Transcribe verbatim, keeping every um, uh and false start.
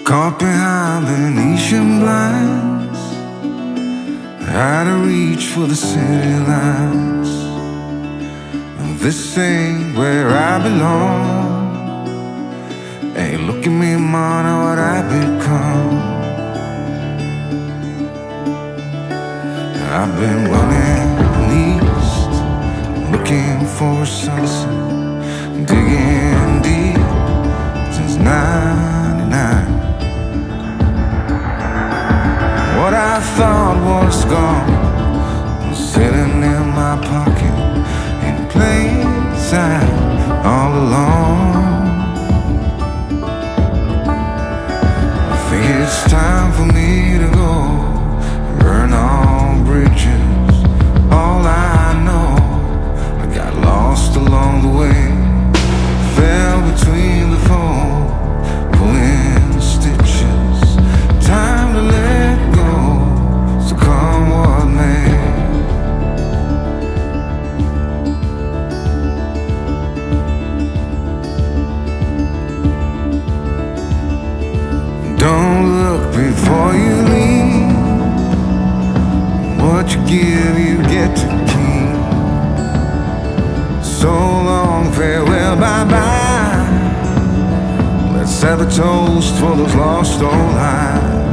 Caught behind Venetian blinds, out of reach for the city lights. This ain't where I belong. Hey, look at me, man, what I become. I've been running east, looking for a sunset, digging deep since ninety-nine. What I thought was gone was sitting in my pocket in plain sight all along. I think it's time for me to go, burn all bridges. All I know, I got lost along the way, fell between the foam, pulling stitches. Time to let go, so come what may. Don't look before you leave. What you give, you get to keep. So long, farewell, bye-bye. Let's have a toast for those lost old lives.